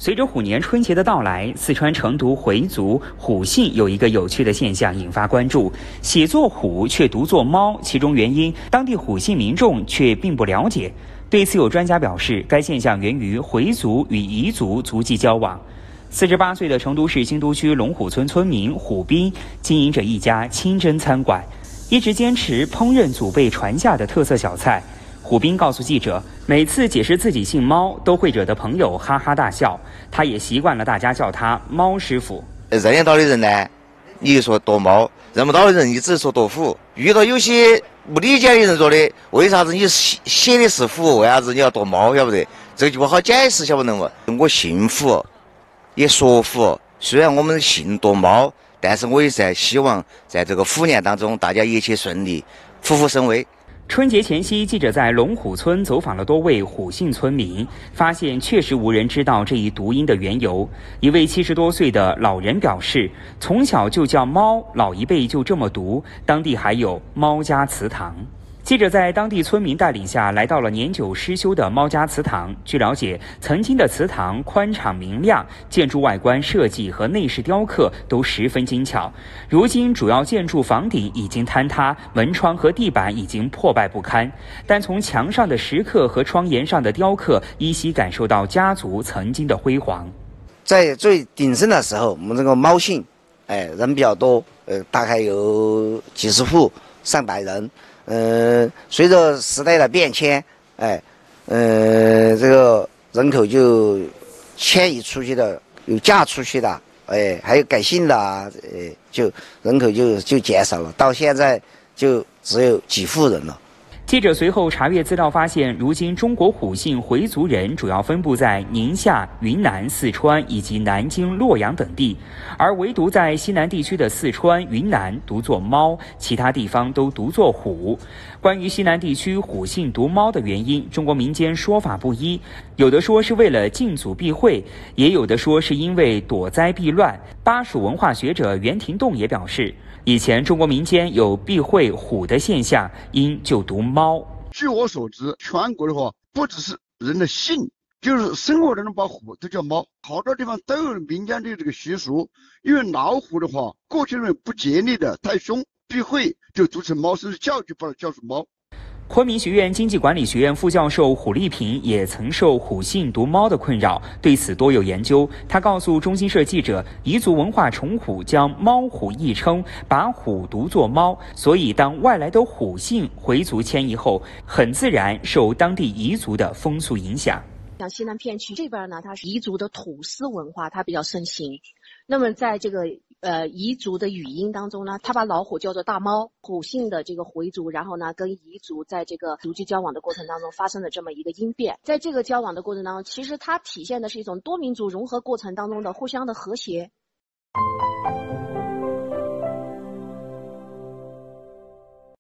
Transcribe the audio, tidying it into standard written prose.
随着虎年春节的到来，四川成都回族虎姓有一个有趣的现象引发关注：写作虎却读作猫，其中原因当地虎姓民众却并不了解。对此，有专家表示，该现象源于回族与彝族足迹交往。48岁的成都市新都区龙虎村村民虎斌经营着一家清真餐馆，一直坚持烹饪祖辈传下的特色小菜。虎斌告诉记者，每次解释自己姓猫，都会惹得朋友哈哈大笑。他也习惯了大家叫他猫师傅。 认得到的人呢，你就说躲猫；认不到的人，你只说躲虎。遇到有些不理解的人说的，为啥子你写的是虎，为啥子你要躲猫，晓不得？这句话好解释，晓不得嘛？我姓虎，也说虎。虽然我们姓躲猫，但是我也在希望在这个虎年当中，大家一切顺利，虎虎生威。 春节前夕，记者在龙虎村走访了多位虎姓村民，发现确实无人知道这一读音的缘由。一位70多岁的老人表示，从小就叫猫，老一辈就这么读，当地还有猫家祠堂。记者在当地村民带领下来到了年久失修的猫家祠堂。据了解，曾经的祠堂宽敞明亮，建筑外观设计和内饰雕刻都十分精巧。如今主要建筑房顶已经坍塌，门窗和地板已经破败不堪，但从墙上的石刻和窗沿上的雕刻，依稀感受到家族曾经的辉煌。 在最鼎盛的时候，我们这个猫姓，人比较多，大概有几十户、上百人。随着时代的变迁，这个人口就迁移出去的，有嫁出去的，还有改姓的，就人口就减少了，到现在就只有几户人了。 记者随后查阅资料发现，如今中国虎姓回族人主要分布在宁夏、云南、四川以及南京、洛阳等地，而唯独在西南地区的四川、云南读作猫，其他地方都读作虎。关于西南地区虎姓读猫的原因，中国民间说法不一，有的说是为了敬祖避讳，也有的说是因为躲灾避乱。巴蜀文化学者袁廷栋也表示，以前中国民间有避讳虎的现象，因就读猫。 据我所知，全国的话，不只是人的姓，就是生活当中把虎都叫猫，好多地方都有民间的这个习俗。因为老虎的话，过去认为不吉利的，太凶，避讳就读成猫，甚至教育把它叫成猫。 昆明学院经济管理学院副教授胡丽萍也曾受虎姓读猫的困扰，对此多有研究。他告诉中新社记者，彝族文化崇虎将猫虎异称，把虎读作猫，所以当外来的虎姓回族迁移后，很自然受当地彝族的风俗影响。 像西南片区这边呢，它是彝族的土司文化，它比较盛行。那么在这个彝族的语音当中呢，他把老虎叫做大猫，虎姓的这个回族，然后呢跟彝族在这个足迹交往的过程当中发生了这么一个音变。在这个交往的过程当中，其实它体现的是一种多民族融合过程当中的互相的和谐。